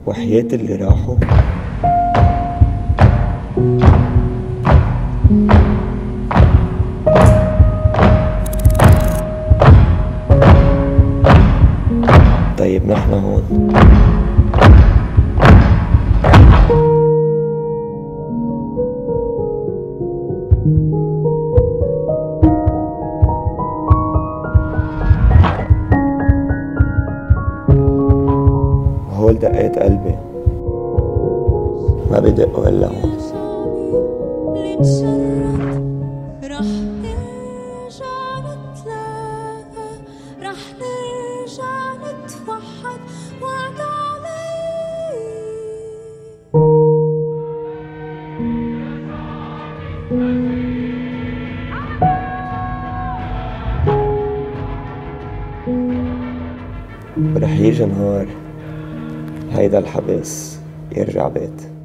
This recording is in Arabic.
وحياة اللي راحوا طيب نحن هون وهول دقات قلبي ما بدقوا إلا هون. رح نرجع نتلاقى، رح نرجع نتوحد، وعد علي. ورح يجي نهار هيدا الحبس يرجع بيت.